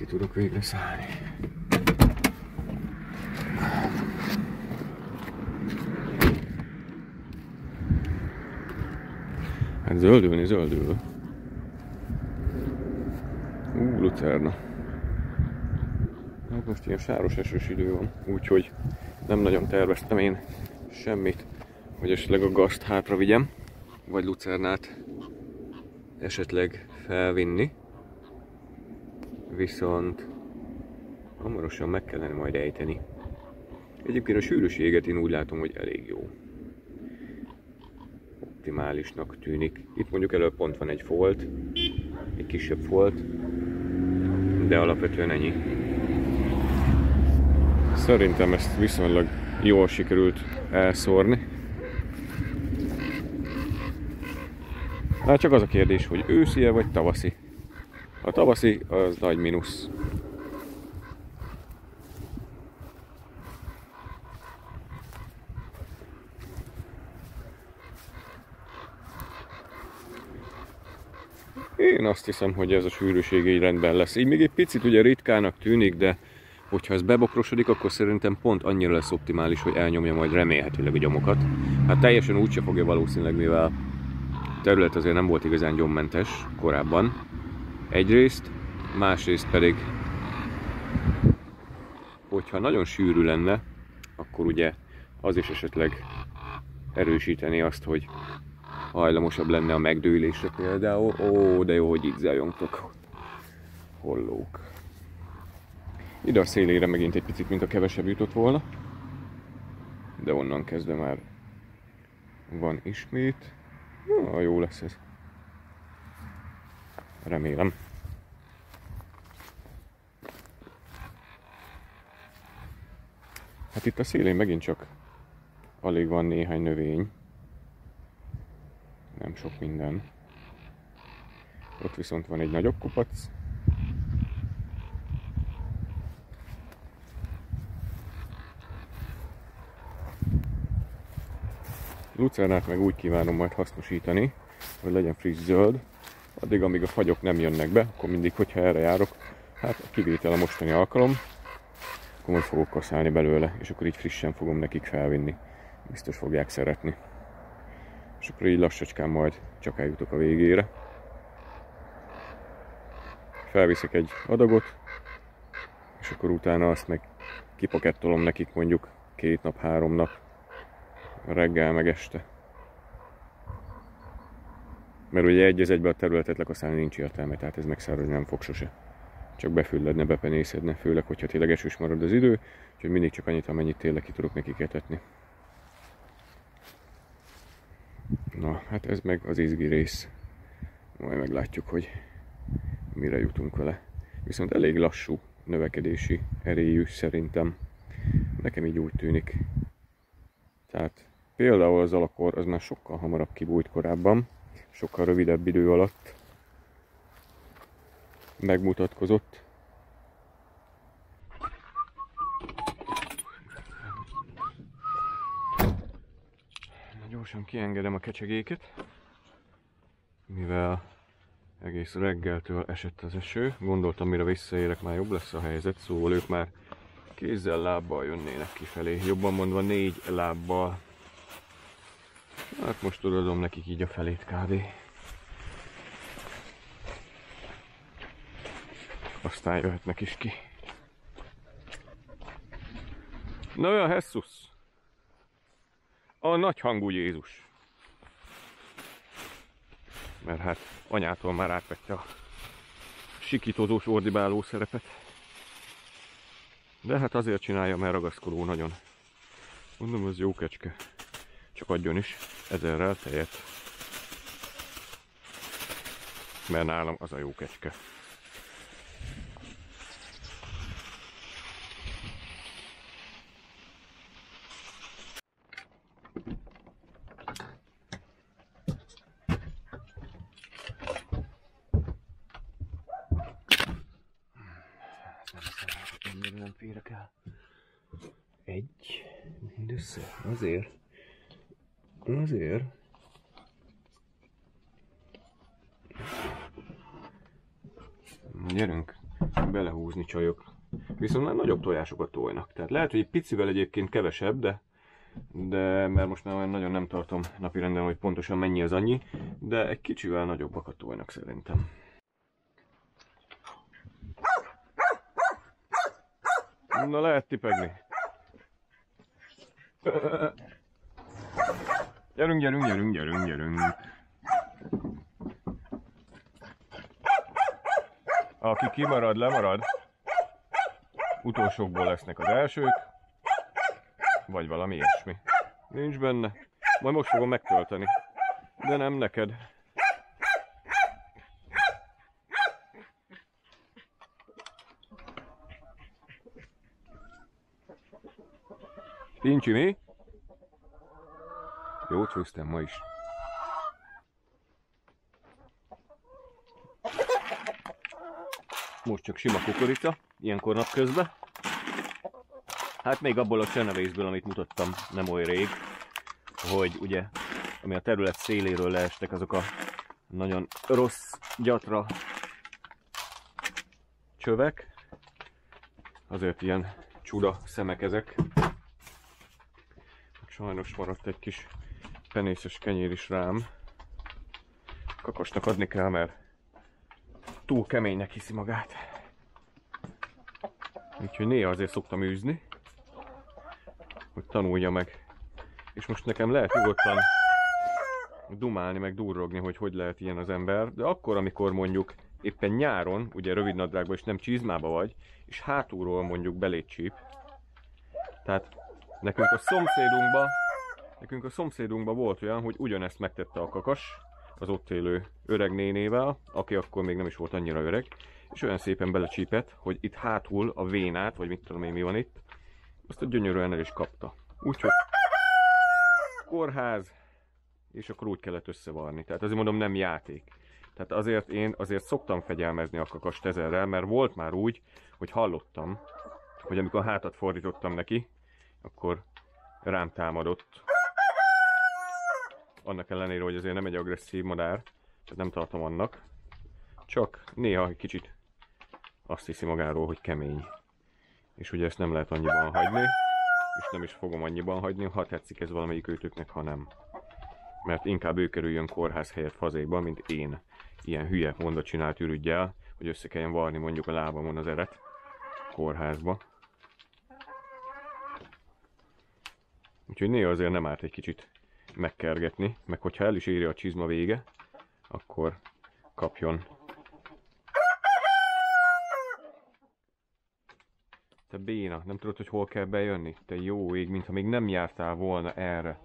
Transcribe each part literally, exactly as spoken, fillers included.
ki tudok végre szállni. Hát zöldülni zöldül. Ú, lucerna. Hát most ilyen sáros esős idő van, úgyhogy nem nagyon terveztem én semmit, hogy esetleg a gaszt hátra vigyem, vagy lucernát esetleg felvinni. Viszont hamarosan meg kellene majd ejteni. Egyébként a sűrűséget én úgy látom, hogy elég jó. Optimálisnak tűnik. Itt mondjuk elő pont van egy folt, egy kisebb folt, de alapvetően ennyi. Szerintem ezt viszonylag jól sikerült elszórni. Hát csak az a kérdés, hogy őszi-e vagy tavaszi. A tavaszi az nagy mínusz. Én azt hiszem, hogy ez a sűrűség így rendben lesz. Így még egy picit ugye ritkának tűnik, de hogyha ez bebokrosodik, akkor szerintem pont annyira lesz optimális, hogy elnyomja majd remélhetőleg a gyomokat. Hát teljesen úgyse fogja valószínűleg, mivel a terület azért nem volt igazán gyommentes korábban. Egyrészt, másrészt pedig, hogyha nagyon sűrű lenne, akkor ugye az is esetleg erősíteni azt, hogy hajlamosabb lenne a megdőlésre például. Ó, de jó, hogy így zajongtok. Hollók. Ide a szélére megint egy picit, mint a kevesebb jutott volna. De onnan kezdve már van ismét. Na, jó lesz ez. Remélem. Hát itt a szélén megint csak alig van néhány növény. Nem sok minden. Ott viszont van egy nagyobb kupac. Lucernát meg úgy kívánom majd hasznosítani, hogy legyen friss zöld. Addig, amíg a fagyok nem jönnek be, akkor mindig, hogyha erre járok, hát a kivétel a mostani alkalom, akkor majd fogok kaszálni belőle, és akkor így frissen fogom nekik felvinni. Biztos fogják szeretni. És akkor így lassacskán majd csak eljutok a végére. Felviszek egy adagot, és akkor utána azt meg kipakettolom nekik mondjuk két nap, három nap, reggel meg este. Mert ugye egy az egybe a területet lekaszálni nincs értelme, tehát ez megszáradni nem fog sose. Csak befülledne, bepenészedne, főleg, hogyha tényleg esős marad az idő, úgyhogy mindig csak annyit, amennyit tényleg ki tudok nekik etetni. Na, hát ez meg az izgi rész. Majd meglátjuk, hogy mire jutunk vele. Viszont elég lassú növekedési erejű szerintem. Nekem így úgy tűnik. Tehát például az alakor az már sokkal hamarabb kibújt korábban, sokkal rövidebb idő alatt megmutatkozott. Gyorsan kiengedem a kecsegéket, mivel egész reggeltől esett az eső. Gondoltam, mire visszaérek, már jobb lesz a helyzet, szóval ők már kézzel, lábbal jönnének kifelé. Jobban mondva négy lábbal. Hát most odadom nekik így a felét kb. Aztán jöhetnek is ki. Na olyan Jesus! A nagyhangú Jézus. Mert hát anyától már átvette a sikítozós, ordibáló szerepet. De hát azért csinálja, mert ragaszkodó nagyon. Mondom, ez jó kecske. Csak adjon is ezerrel tejet. Mert nálam az a jó kecske. Nem férek el. Egy, mindössze, azért, azért. Gyerünk, belehúzni csajok. Viszont már nagyobb tojásokat tojnak. Tehát lehet, hogy egy picivel egyébként kevesebb, de, de mert most már olyan nagyon nem tartom napirenden, hogy pontosan mennyi az annyi, de egy kicsivel nagyobbakat tojnak szerintem. Na, lehet tipegni. Gyerünk, gyerünk, gyerünk, gyerünk, gyerünk. Aki kimarad, lemarad. Utolsókból lesznek az elsők. Vagy valami ilyesmi. Nincs benne. Majd most fogom megtölteni. De nem neked. Pincsi, mi? Jót főztem ma is. Most csak sima kukorica, ilyenkor napközben. Hát még abból a csenevészből, amit mutattam nem oly rég, hogy ugye, ami a terület széléről leestek azok a nagyon rossz, gyatra csövek. Azért ilyen csuda szemek ezek. Sajnos maradt egy kis penészes kenyér is rám. Kakasnak adni kell, mert túl keménynek hiszi magát. Úgyhogy néha azért szoktam űzni, hogy tanulja meg. És most nekem lehet nyugodtan dumálni, meg durrogni, hogy hogy lehet ilyen az ember, de akkor, amikor mondjuk éppen nyáron, ugye rövid nadrágban és nem csizmába vagy, és hátulról mondjuk beléd csíp. Tehát nekünk a szomszédunkban, nekünk a szomszédunkban volt olyan, hogy ugyanezt megtette a kakas az ott élő öreg nénével, aki akkor még nem is volt annyira öreg, és olyan szépen belecsípett, hogy itt hátul a vénát, vagy mit tudom én mi van itt, azt a gyönyörűen el is kapta. Úgyhogy kórház, és akkor úgy kellett összevarni. Tehát azért mondom, nem játék. Tehát azért én azért szoktam fegyelmezni a kakast ezerrel, mert volt már úgy, hogy hallottam, hogy amikor hátat fordítottam neki, akkor rám támadott. Annak ellenére, hogy azért nem egy agresszív madár, tehát nem tartom annak. Csak néha egy kicsit azt hiszi magáról, hogy kemény. És ugye ezt nem lehet annyiban hagyni, és nem is fogom annyiban hagyni, ha tetszik ez valamelyik őtöknek, ha nem. Mert inkább ő kerüljön kórház helyett fazékba, mint én. Ilyen hülye mondat csinált ürüggyel, hogy össze kelljen varni mondjuk a lábamon az eret kórházba. Úgyhogy néha azért nem árt egy kicsit megkergetni, meg hogyha el is éri a csizma vége, akkor kapjon. Te béna, nem tudod, hogy hol kell bejönni? Te jó ég, mintha még nem jártál volna erre.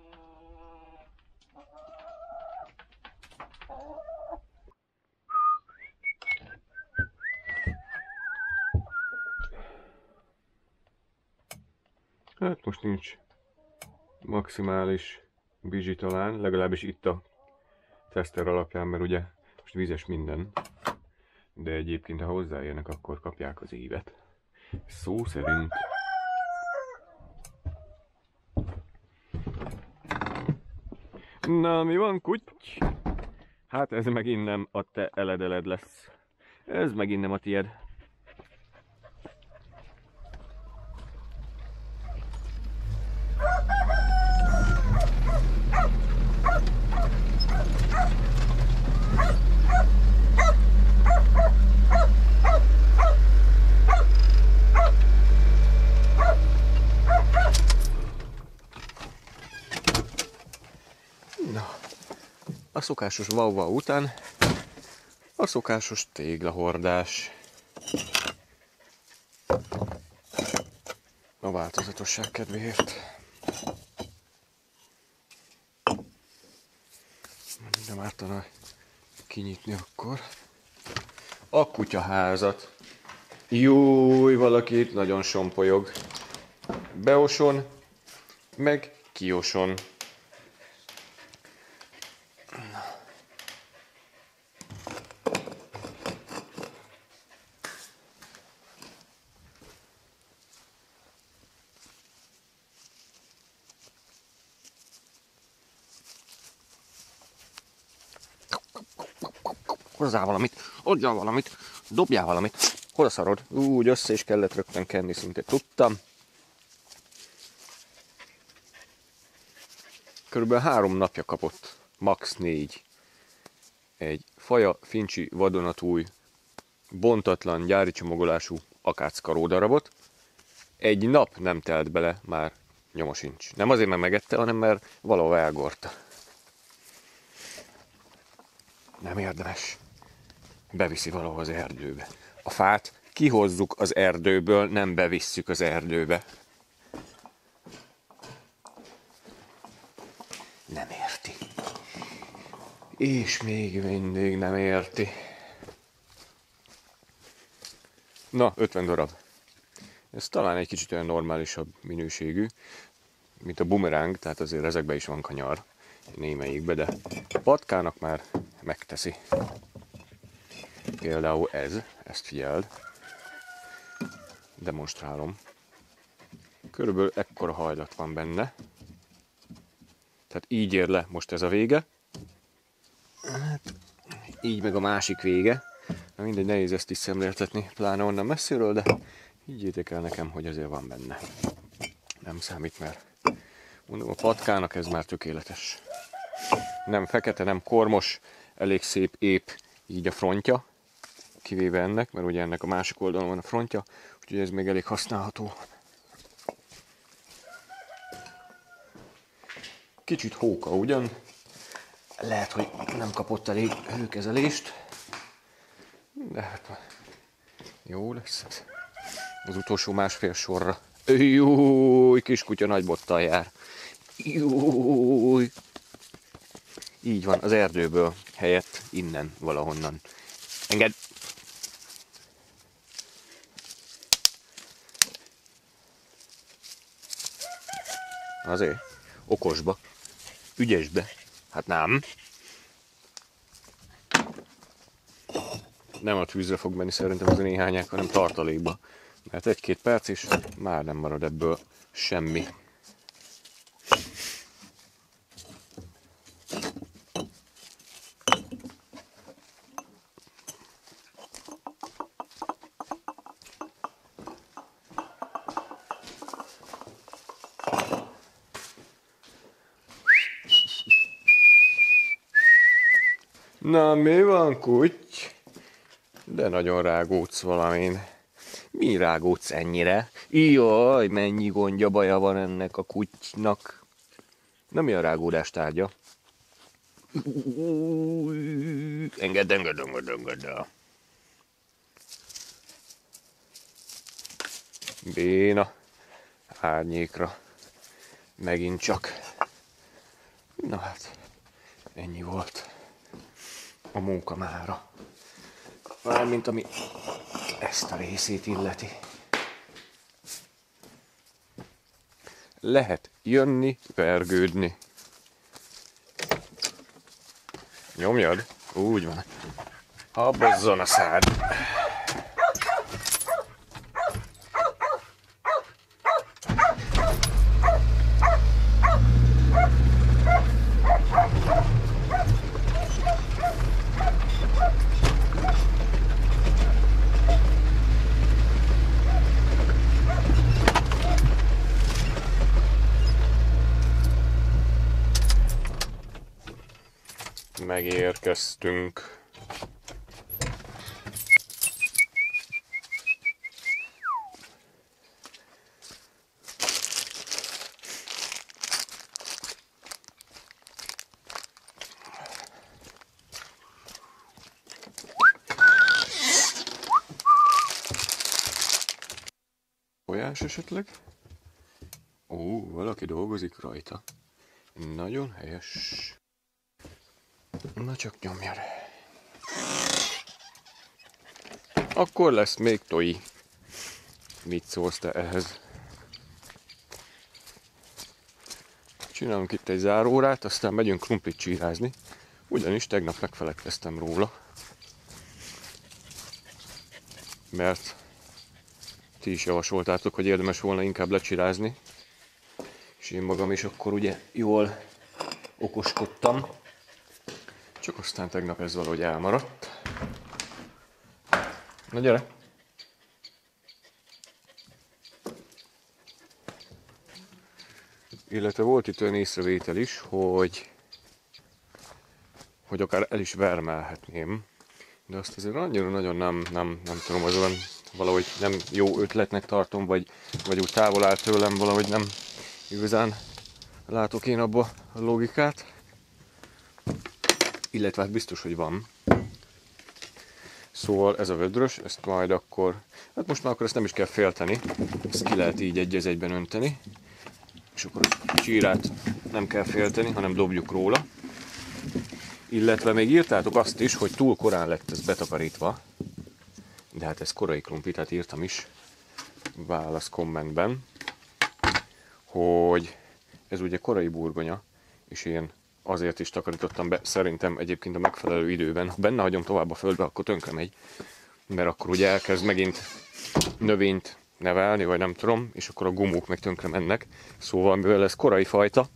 Hát most nincs maximális bizsi talán, legalábbis itt a teszter alapján, mert ugye most vízes minden, de egyébként ha hozzáérnek, akkor kapják az évet. Szó szerint. Na, mi van, kuty? Hát ez megint nem a te eledeled lesz. Ez megint nem a tied. A szokásos wow-wow után a szokásos téglahordás. A változatosság kedvéért. Nem ártana kinyitni akkor. A kutyaházat. Júj, valaki itt nagyon sompolyog. Beoson, meg kioson. Hozzá valamit, adjál valamit, dobjál valamit. hol a szarod? Úgy össze is kellett rögtön kenni, szinte tudtam. Körülbelül három napja kapott, max. négy. Egy faja fincsi vadonatúj, bontatlan, gyári csomagolású akáckaró darabot. Egy nap nem telt bele, már nyoma sincs. Nem azért, mert megette, hanem mert valahol elgorta. Nem érdemes. Beviszi valahol az erdőbe. A fát kihozzuk az erdőből, nem bevisszük az erdőbe. Nem érti. És még mindig nem érti. Na, ötven darab. Ez talán egy kicsit olyan normálisabb minőségű, mint a bumeráng, tehát azért ezekben is van kanyar némelyikbe, de a patkának már megteszi. Például ez, ezt figyeld. Demonstrálom. Körülbelül ekkora hajlat van benne. Tehát így ér le most ez a vége. Hát, így meg a másik vége. Na mindegy, nehéz ezt is szemléltetni, pláne onnan messziről, de higgyétek el nekem, hogy azért van benne. Nem számít, mert mondom, a patkának ez már tökéletes. Nem fekete, nem kormos, elég szép, ép így a frontja, kivéve ennek, mert ugye ennek a másik oldalon van a frontja, úgyhogy ez még elég használható. Kicsit hóka ugyan, lehet, hogy nem kapott elég hőkezelést, de hát jó lesz ez. Az utolsó másfél sorra. Júj, kiskutya nagy bottal jár. Júj. Így van, az erdőből helyett innen valahonnan. Engedd! Azért, okosba, ügyesbe. Hát nem. Nem a tűzre fog menni szerintem az a néhányák, hanem tartalékba. Mert egy-két perc is már nem marad ebből semmi. Na, mi van, kuty? De nagyon rágódsz valamin. Mi rágódsz ennyire? Jaj, mennyi gondja, baja van ennek a kutynak. Nem mi a rágódás tárgya? Engedd, engedd, engedd, engedd. Béna. Árnyékra. Megint csak. Na hát, ennyi volt a munka mára. Mármint ami ezt a részét illeti. Lehet jönni, vergődni. Nyomjad? Úgy van. Habozzon a szád. Megérkeztünk. Tojás esetleg? Ó, valaki dolgozik rajta. Nagyon helyes. Na csak nyomjad. Akkor lesz még toji. Mit szólsz te ehhez? Csinálunk itt egy zárórát, aztán megyünk krumplit csírázni. Ugyanis tegnap megfeledkeztem róla. Mert ti is javasoltátok, hogy érdemes volna inkább lecsirázni. És én magam is akkor ugye jól okoskodtam. Csak aztán tegnap ez valahogy elmaradt. Na gyere! Illetve volt itt olyan észrevétel is, hogy, hogy akár el is vermelhetném, de azt azért annyira nagyon nem, nem, nem tudom, az olyan valahogy nem jó ötletnek tartom, vagy, vagy úgy távol áll tőlem, valahogy nem igazán látok én abba a logikát. Illetve hát biztos, hogy van. Szóval ez a vödrös, ezt majd akkor, hát most már akkor ezt nem is kell félteni, ezt ki lehet így egy egyben önteni, és akkor a csírát nem kell félteni, hanem dobjuk róla. Illetve még írtátok azt is, hogy túl korán lett ez betakarítva, de hát ez korai krumpli, tehát írtam is válasz kommentben, hogy ez ugye korai burgonya, és én azért is takarítottam be, szerintem egyébként a megfelelő időben. Ha benne hagyom tovább a földbe, akkor tönkre megy, mert akkor ugye elkezd megint növényt nevelni, vagy nem tudom, és akkor a gumók meg tönkre mennek. Szóval mivel ez korai fajta,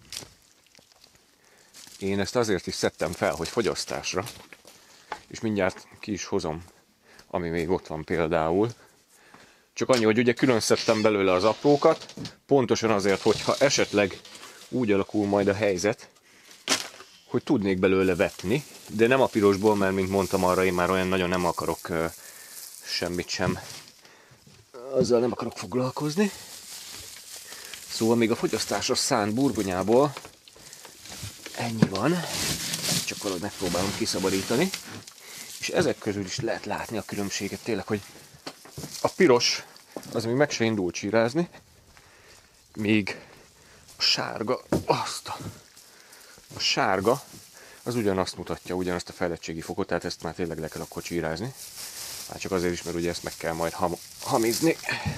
én ezt azért is szedtem fel, hogy fogyasztásra, és mindjárt ki is hozom, ami még ott van például. Csak annyi, hogy ugye külön szedtem belőle az aprókat, pontosan azért, hogyha esetleg úgy alakul majd a helyzet, hogy tudnék belőle vetni, de nem a pirosból, mert mint mondtam, arra én már olyan nagyon nem akarok uh, semmit sem. Azzal nem akarok foglalkozni. Szóval még a fogyasztásra szánt burgonyából ennyi van, csak valahogy megpróbálom kiszabadítani. És ezek közül is lehet látni a különbséget tényleg, hogy a piros az még meg se indul csírázni, míg a sárga, azt a, a sárga az ugyanazt mutatja, ugyanazt a fejlettségi fokot, tehát ezt már tényleg le kell akkor csírázni. Hát csak azért is, mert ugye ezt meg kell majd ham hamizni.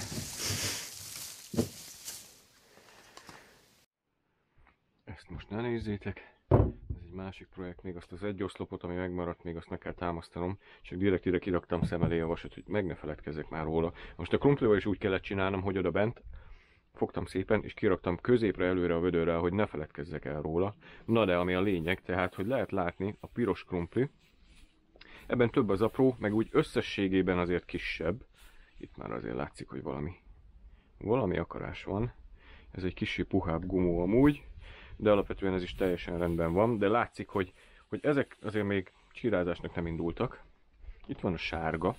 Ezt most ne nézzétek. Ez egy másik projekt, még azt az egy oszlopot, ami megmaradt, még azt meg kell támasztanom. Csak direkt ide kiraktam szem elé a vasat, hogy meg ne feledkezzek már róla. Most a krumplival is úgy kellett csinálnom, hogy oda bent fogtam szépen, és kiraktam középre előre a vödörrel, hogy ne feledkezzek el róla. Na de ami a lényeg, tehát, hogy lehet látni a piros krumpli. Ebben több az apró, meg úgy összességében azért kisebb. Itt már azért látszik, hogy valami, valami akarás van. Ez egy kicsi puhább gumó amúgy, de alapvetően ez is teljesen rendben van. De látszik, hogy, hogy ezek azért még csírázásnak nem indultak. Itt van a sárga.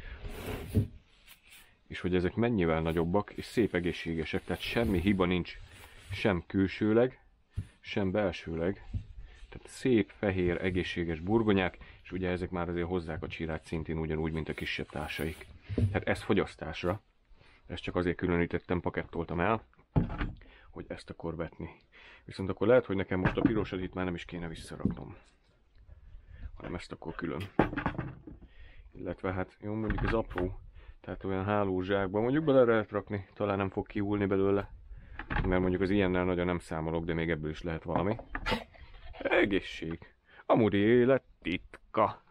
És hogy ezek mennyivel nagyobbak, és szép egészségesek, tehát semmi hiba nincs sem külsőleg, sem belsőleg. Tehát szép, fehér, egészséges burgonyák, és ugye ezek már azért hozzák a csírát szintén ugyanúgy, mint a kisebb társaik. Tehát ez fogyasztásra. Ezt csak azért különítettem, pakettoltam el, hogy ezt akkor vetni. Viszont akkor lehet, hogy nekem most a pirosat itt már nem is kéne visszaraknom, hanem ezt akkor külön. Illetve hát jó, mondjuk az apró, tehát olyan hálózsákban mondjuk bele lehet rakni, talán nem fog kiúlni belőle, mert mondjuk az ilyennel nagyon nem számolok, de még ebből is lehet valami. Egészség. Amúgy élet titka.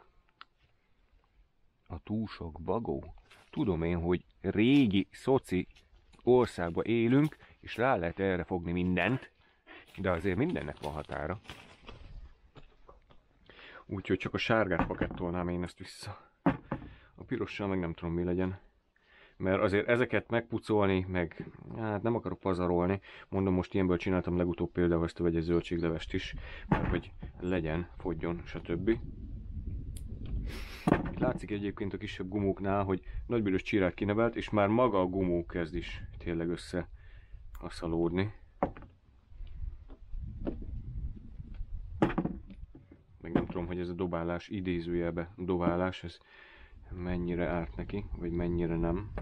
A túl sok bagó. Tudom én, hogy régi szoci országban élünk, és rá lehet erre fogni mindent, de azért mindennek van határa. Úgyhogy csak a sárgát pakettolnám én ezt vissza. A pirossal meg nem tudom mi legyen. Mert azért ezeket megpucolni, meg hát nem akarok pazarolni. Mondom, most ilyenből csináltam legutóbb például ezt a vegyes zöldséglevest is, mert hogy legyen, fogjon, stb. Látszik egyébként a kisebb gumóknál, hogy nagybőrös csírát kinevelt, és már maga a gumó kezd is tényleg össze haszalódni. Meg nem tudom, hogy ez a dobálás, idézőjelbe dobálás, ez mennyire árt neki, vagy mennyire nem.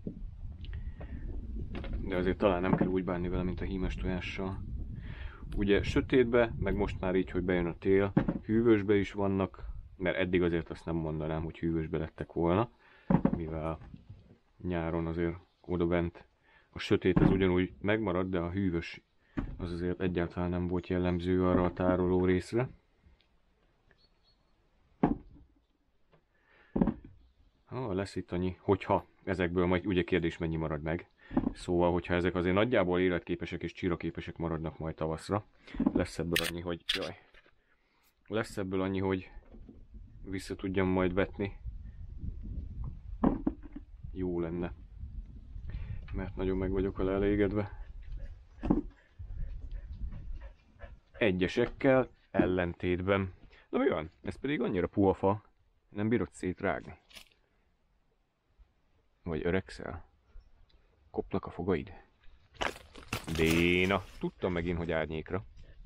De azért talán nem kell úgy bánni vele, mint a hímes tojással. Ugye sötétbe, meg most már így, hogy bejön a tél, hűvösbe is vannak, mert eddig azért azt nem mondanám, hogy hűvösbe lettek volna, mivel nyáron azért odabent a sötét az ugyanúgy megmaradt, de a hűvös az azért egyáltalán nem volt jellemző arra a tároló részre. Ha lesz itt annyi, hogyha ezekből majd ugye kérdés mennyi marad meg. Szóval, hogyha ezek azért nagyjából életképesek és csiraképesek maradnak majd tavaszra, lesz ebből annyi, hogy jaj, lesz ebből annyi, hogy vissza tudjam majd vetni. Jó lenne. Mert nagyon meg vagyok vele elégedve. egyesekkel ellentétben. Na mi van? Ez pedig annyira puha fa, nem bírod szétrágni. Vagy öregszel? Kopnak a fogaid? Déna, tudtam megint, hogy árnyékra.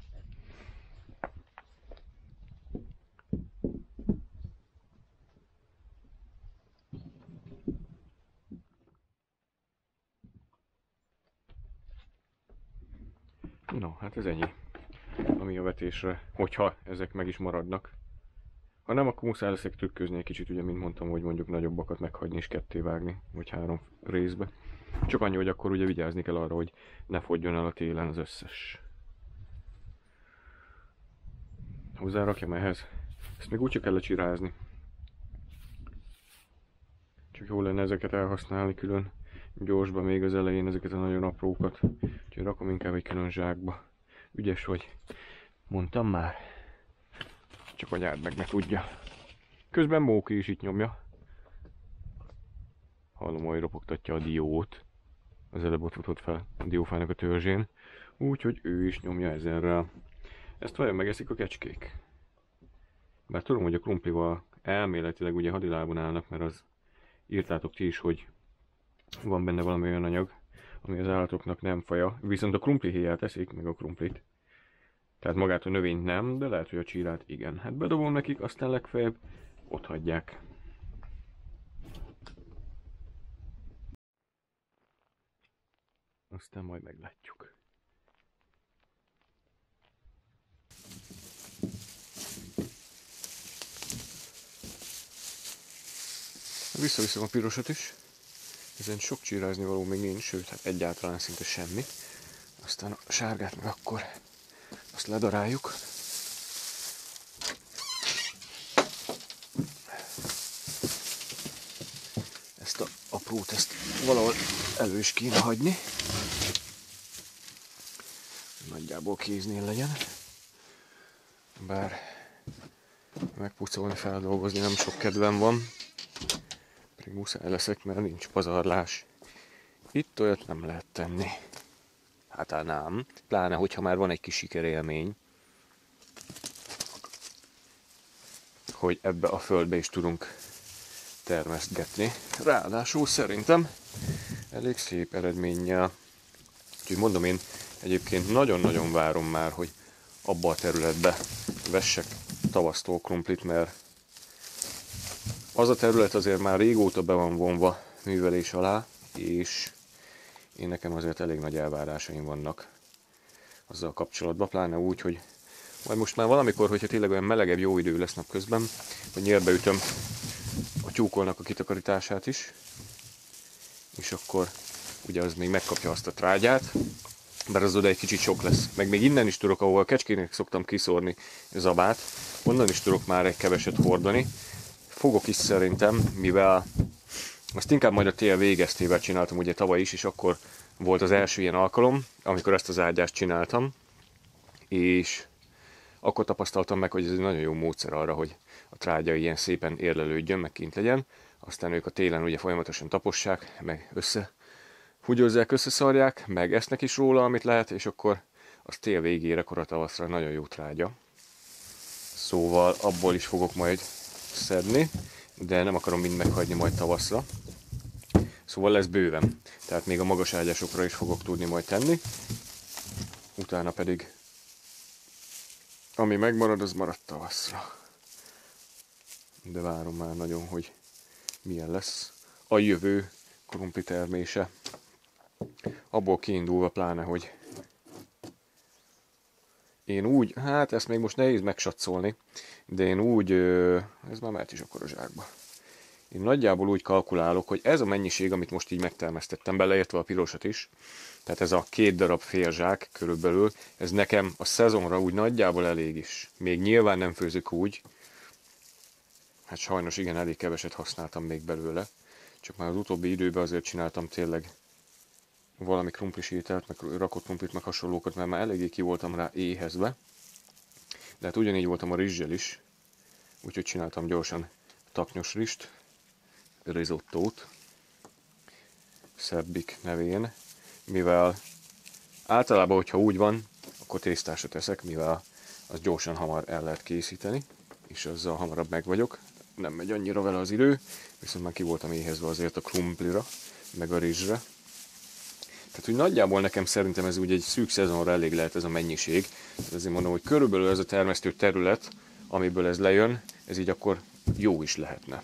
No, hát ez ennyi. Ami a vetésre, hogyha ezek meg is maradnak. Ha nem, akkor muszáj leszek trükközni egy kicsit, ugye, mint mondtam, hogy mondjuk nagyobbakat meghagyni és ketté vágni, vagy három részbe. Csak annyi, hogy akkor ugye vigyázni kell arra, hogy ne fogjon el a télen az összes. Hozzárakjam ehhez. Ezt még úgyse kell lecsirázni. Csak jó lenne ezeket elhasználni külön gyorsba még az elején, ezeket a nagyon aprókat. Úgyhogy rakom inkább egy külön zsákba. Ügyes vagy. Mondtam már. Csak anyád meg ne tudja. Közben Móki is itt nyomja. Hallom, hogy ropogtatja a diót. Az előbb ott futott fel a diófának a törzsén. Úgyhogy ő is nyomja ezerrel. Ezt vajon megeszik a kecskék? Bár tudom, hogy a krumplival elméletileg ugye hadilábon állnak, mert az írtátok ti is, hogy van benne valami olyan anyag, ami az állatoknak nem faja. Viszont a krumplihéját eszik, meg a krumplit. Tehát magát a növényt nem, de lehet, hogy a csírát igen. Hát bedobom nekik, aztán legfeljebb ott hagyják. Aztán majd meglátjuk. Visszaviszem a pirosat is. Ezen sok csírázni való még nincs, sőt, hát egyáltalán szinte semmi. Aztán a sárgát meg akkor azt ledaráljuk. Ezt a aprót, ezt valahol elő is kéne hagyni. Nagyjából kéznél legyen. Bár megpucolni, feldolgozni nem sok kedvem van. Pedig muszáj leszek, mert nincs pazarlás. Itt olyat nem lehet tenni. Hát á, nem. Pláne, hogyha már van egy kis sikerélmény, hogy ebbe a földbe is tudunk termesztgetni. Ráadásul szerintem elég szép eredménnyel. Úgyhogy mondom, én egyébként nagyon-nagyon várom már, hogy abba a területbe vessek tavasztól krumplit, mert az a terület azért már régóta be van vonva művelés alá, és én nekem azért elég nagy elvárásaim vannak azzal kapcsolatban, pláne úgy, hogy majd most már valamikor, hogyha tényleg olyan melegebb jó idő lesz napközben, hogy nyérbeütöm a tyúkolnak a kitakarítását is, és akkor ugye az még megkapja azt a trágyát, bár az oda egy kicsit sok lesz. Meg még innen is tudok, ahol a kecskének szoktam kiszórni zabát, onnan is tudok már egy keveset hordani. Fogok is szerintem, mivel azt inkább majd a tél végeztével csináltam ugye tavaly is, és akkor volt az első ilyen alkalom, amikor ezt az ágyást csináltam, és akkor tapasztaltam meg, hogy ez egy nagyon jó módszer arra, hogy a trágya ilyen szépen érlelődjön, meg kint legyen. Aztán ők a télen ugye folyamatosan tapossák, meg összehugyozzák, összeszarják, meg esznek is róla, amit lehet, és akkor az tél végére, kora tavaszra nagyon jó trágya. Szóval abból is fogok majd szedni, de nem akarom mind meghagyni majd tavaszra. Szóval lesz bőven. Tehát még a magas ágyásokra is fogok tudni majd tenni. Utána pedig ami megmarad, az marad tavaszra. De várom már nagyon, hogy milyen lesz a jövő krumpli termése. Abból kiindulva pláne, hogy én úgy, hát ezt még most nehéz megsatszolni, de én úgy, ez már mehet is akkor a zsákba. Én nagyjából úgy kalkulálok, hogy ez a mennyiség, amit most így megtermesztettem, beleértve a pirosat is, tehát ez a két darab fél zsák körülbelül, ez nekem a szezonra úgy nagyjából elég is. Még nyilván nem főzök úgy, hát sajnos igen, elég keveset használtam még belőle, csak már az utóbbi időben azért csináltam tényleg valami krumplis ételt, meg rakott krumplit, meg hasonlókat, mert már eléggé ki voltam rá éhezve. De hát ugyanígy voltam a rizssel is, úgyhogy csináltam gyorsan taknyos rizst, risottót, Szebbik nevén, mivel általában, hogyha úgy van, a akkor tésztásra teszek, mivel az gyorsan hamar el lehet készíteni, és azzal hamarabb meg vagyok. Nem megy annyira vele az idő, viszont már ki voltam éhezve azért a krumplira, meg a rizsre. Tehát úgy nagyjából nekem szerintem ez úgy egy szűk szezonra elég lehet ez a mennyiség. Tehát azért mondom, hogy körülbelül ez a termesztő terület, amiből ez lejön, ez így akkor jó is lehetne.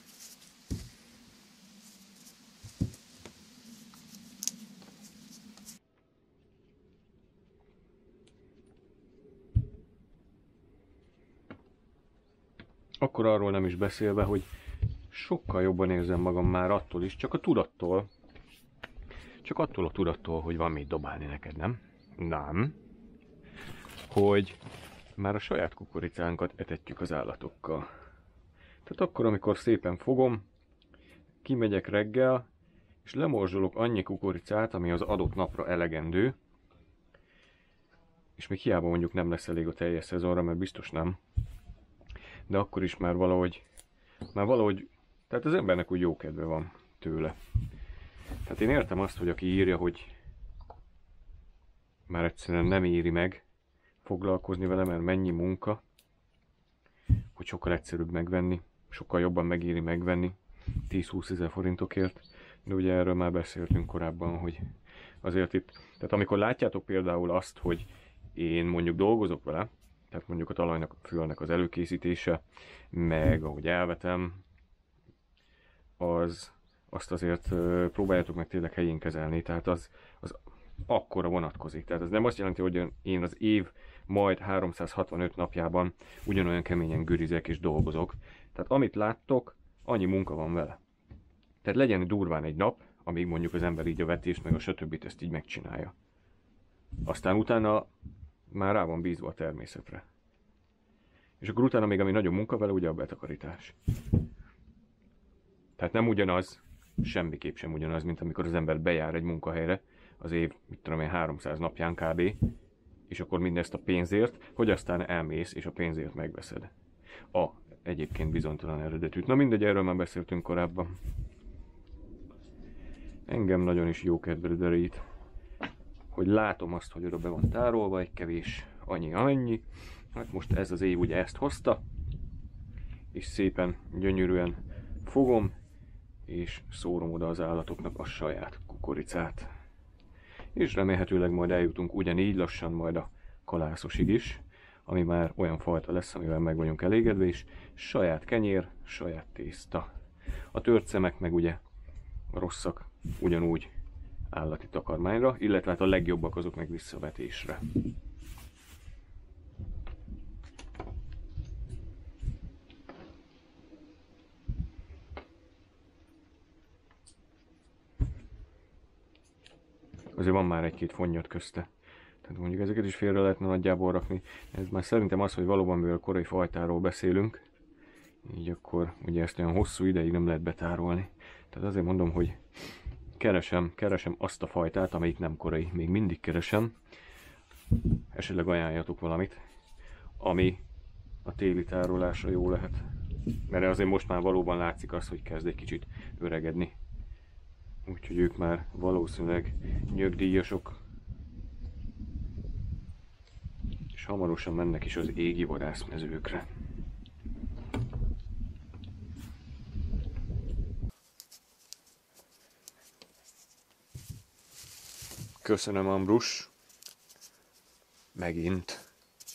Akkor arról nem is beszélve, hogy sokkal jobban érzem magam már attól is, csak a tudattól, csak attól a tudattól, hogy van mit dobálni neked, nem? Nem. Hogy már a saját kukoricánkat etetjük az állatokkal. Tehát akkor, amikor szépen fogom, kimegyek reggel, és lemorzsolok annyi kukoricát, ami az adott napra elegendő, és még hiába mondjuk nem lesz elég a teljes szezonra, mert biztos nem, de akkor is már valahogy, már valahogy, tehát az embernek úgy jó kedve van tőle. Tehát én értem azt, hogy aki írja, hogy már egyszerűen nem éri meg foglalkozni vele, mert mennyi munka, hogy sokkal egyszerűbb megvenni, sokkal jobban megéri megvenni tíz-húsz ezer forintokért, de ugye erről már beszéltünk korábban, hogy azért itt, tehát amikor látjátok például azt, hogy én mondjuk dolgozok vele, tehát mondjuk a talajnak, a fülnek az előkészítése, meg ahogy elvetem, az, azt azért próbáljátok meg tényleg helyén kezelni, tehát az, az akkora vonatkozik. Tehát ez nem azt jelenti, hogy én az év majd háromszázhatvanöt napjában ugyanolyan keményen gürizek és dolgozok. Tehát amit láttok, annyi munka van vele. Tehát legyen durván egy nap, amíg mondjuk az ember így a vetést, meg a stb. Ezt így megcsinálja. Aztán utána már rá van bízva a természetre. És akkor utána még ami nagyon munka vele, ugye a betakarítás. Tehát nem ugyanaz, semmiképp sem ugyanaz, mint amikor az ember bejár egy munkahelyre az év, mit tudom én, háromszáz napján kb. És akkor mindezt a pénzért, hogy aztán elmész és a pénzért megveszed. A egyébként bizonytalan eredetűt. Na mindegy, erről már beszéltünk korábban. Engem nagyon is jó kedvre derít, hogy látom azt, hogy oda be van tárolva egy kevés annyi amennyi. Hát most ez az év ugye ezt hozta, és szépen gyönyörűen fogom, és szórom oda az állatoknak a saját kukoricát. És remélhetőleg majd eljutunk ugyanígy lassan majd a kalászosig is, ami már olyan fajta lesz, amivel meg vagyunk elégedve, és saját kenyér, saját tészta. A tört szemek meg ugye a rosszak ugyanúgy állati takarmányra, illetve hát a legjobbak azok meg visszavetésre. Azért van már egy-két fonnyat közte. Tehát mondjuk ezeket is félre lehetne nagyjából rakni. Ez már szerintem az, hogy valóban mivel korai fajtáról beszélünk, így akkor ugye ezt olyan hosszú ideig nem lehet betárolni. Tehát azért mondom, hogy keresem, keresem azt a fajtát, amelyik nem korai. Még mindig keresem. Esetleg ajánljatok valamit, ami a téli tárolásra jó lehet. Mert azért most már valóban látszik az, hogy kezd egy kicsit öregedni. Úgyhogy ők már valószínűleg nyögdíjasok. És hamarosan mennek is az égi vadászmezőkre. Köszönöm, Ambrus. Megint.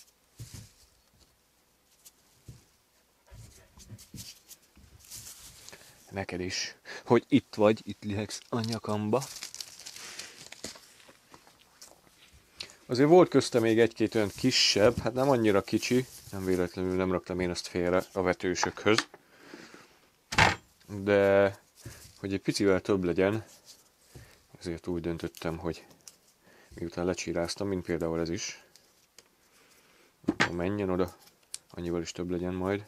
Neked is, hogy itt vagy, itt lihegsz a nyakamba. Azért volt közte még egy-két olyan kisebb, hát nem annyira kicsi, nem véletlenül nem raktam én azt félre a vetősökhöz. De, hogy egy picivel több legyen, ezért úgy döntöttem, hogy miután lecsíráztam, mint például ez is, akkor menjen oda, annyival is több legyen majd.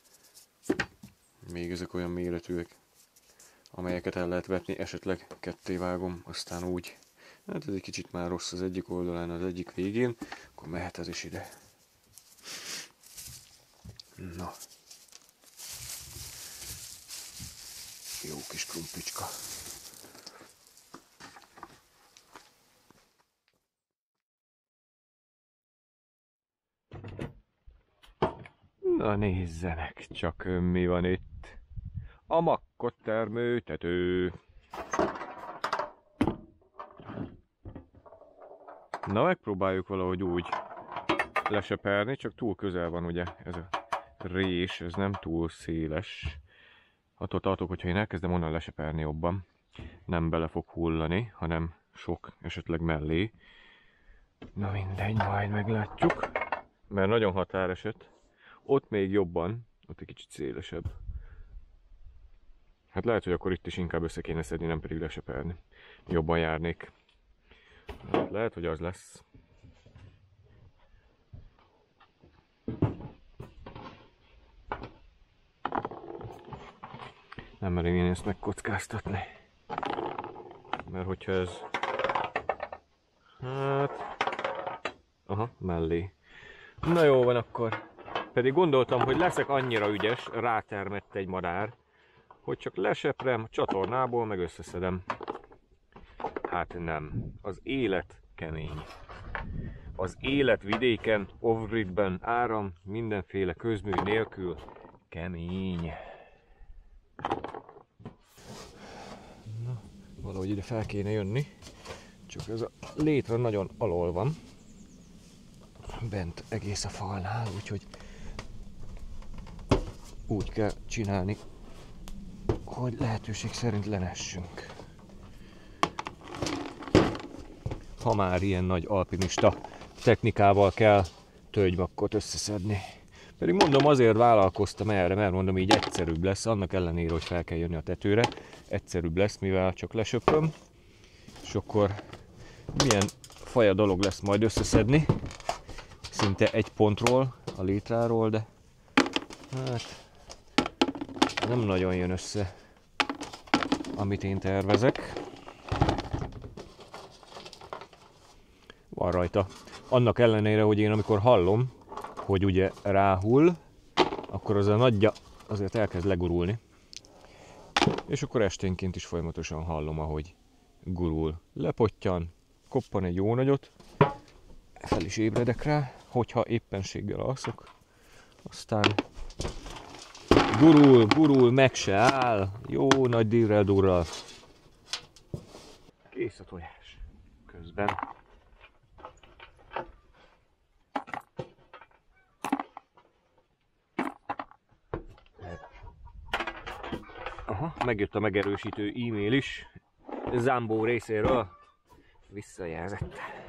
Még ezek olyan méretűek, amelyeket el lehet vetni, esetleg ketté vágom, aztán úgy. Hát ez egy kicsit már rossz az egyik oldalán, az egyik végén, akkor mehet ez is ide. Na. Jó kis krumplicska. Na nézzenek csak, mi van itt. A makkot termőtető. Na megpróbáljuk valahogy úgy leseperni, csak túl közel van ugye ez a rés, ez nem túl széles. Attól tartok, hogyha én elkezdem onnan leseperni jobban, nem bele fog hullani, hanem sok esetleg mellé. Na mindegy, majd meglátjuk. Mert nagyon határeset. Ott még jobban, ott egy kicsit szélesebb. Hát lehet, hogy akkor itt is inkább össze kéne szedni, nem pedig leseperni. Jobban járnék. Hát lehet, hogy az lesz. Nem merem én ezt megkockáztatni. Mert hogyha ez... Hát... Aha, mellé. Na jó van akkor. Pedig gondoltam, hogy leszek annyira ügyes, rátermett egy madár, hogy csak leseprem a csatornából, meg összeszedem. Hát nem. Az élet kemény. Az élet vidéken, off-gridben, áram, mindenféle közmű nélkül kemény. Na, valahogy ide fel kéne jönni. Csak ez a létre nagyon alól van. Bent egész a falnál, úgyhogy úgy kell csinálni, hogy lehetőség szerint lenessünk. Ha már ilyen nagy alpinista technikával kell tölgymakkot összeszedni. Pedig mondom, azért vállalkoztam erre, mert mondom, így egyszerűbb lesz, annak ellenére, hogy fel kell jönni a tetőre. Egyszerűbb lesz, mivel csak lesöpöm, és akkor milyen faja dolog lesz majd összeszedni. Szinte egy pontról, a létráról, de hát nem nagyon jön össze, amit én tervezek. Van rajta. Annak ellenére, hogy én amikor hallom, hogy ugye ráhull, akkor az a nagyja azért elkezd legurulni. És akkor esténként is folyamatosan hallom, ahogy gurul. Lepottyan, koppan egy jó nagyot, fel is ébredek rá, hogyha éppenséggel alszok. Aztán gurul, gurul, meg se áll, jó nagy dirrel durral. Kész a tojás. Közben. Aha, megjött a megerősítő e-mail is. Zambó részéről visszajelzett.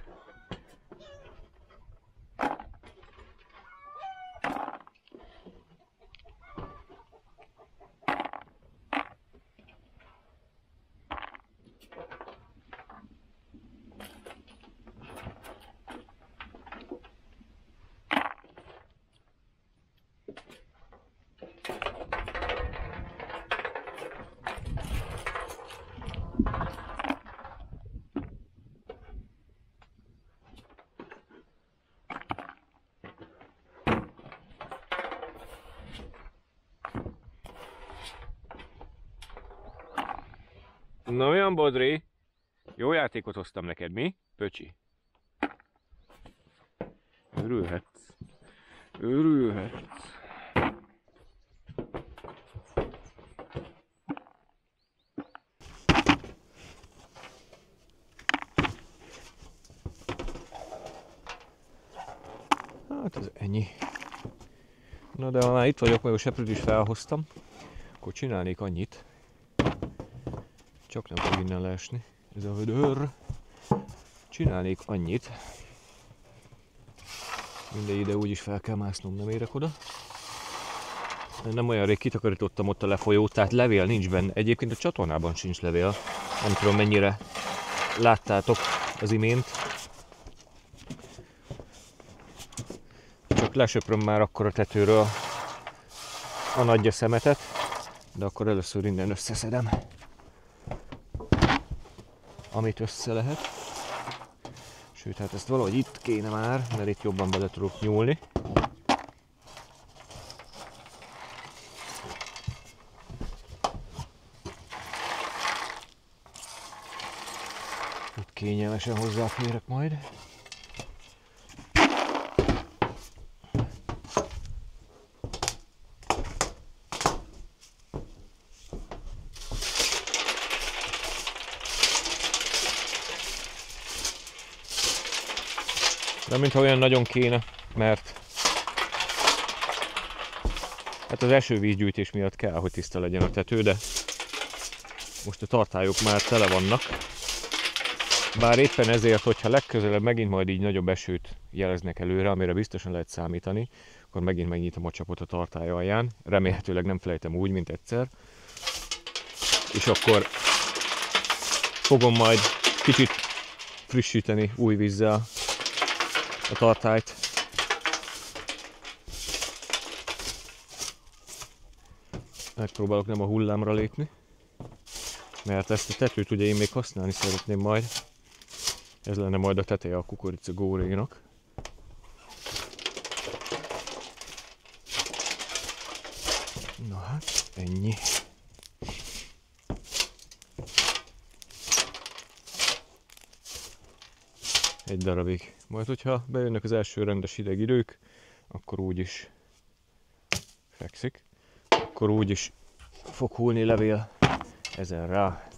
Na olyan, Bodri? Jó játékot hoztam neked, mi? Pöcsi. Örülhetsz. Örülhetsz. Hát ez ennyi. Na de ha már itt vagyok, meg a seprűt is felhoztam, akkor csinálnék annyit. Csak nem fog innen leesni ez a vödör. Csinálnék annyit. Mindegy, ide úgyis fel kell másznom, nem érek oda. Nem olyan rég kitakarítottam ott a lefolyót, tehát levél nincs benne. Egyébként a csatornában sincs levél. Nem tudom, mennyire láttátok az imént. Csak lesöpröm már akkor a tetőről a nagyja szemetet, de akkor először innen összeszedem, amit össze lehet. Sőt, hát ezt valahogy itt kéne már, mert itt jobban bele tudok nyúlni. Itt kényelmesen hozzáférek majd. De mintha olyan nagyon kéne, mert hát az esővízgyűjtés miatt kell, hogy tiszta legyen a tető, de most a tartályok már tele vannak. Bár éppen ezért, hogyha legközelebb megint majd így nagyobb esőt jeleznek előre, amire biztosan lehet számítani, akkor megint megnyitom a csapot a tartály alján. Remélhetőleg nem felejtem úgy, mint egyszer. És akkor fogom majd kicsit frissíteni új vízzel a tartályt. Megpróbálok nem a hullámra lépni, mert ezt a tetőt ugye én még használni szeretném majd. Ez lenne majd a teteje a kukorica górénak. Na hát, ennyi. Egy darabig. Majd, hogyha bejönnek az első rendes hideg idők, akkor úgyis fekszik. Akkor úgyis fog hullni levél ezen rá.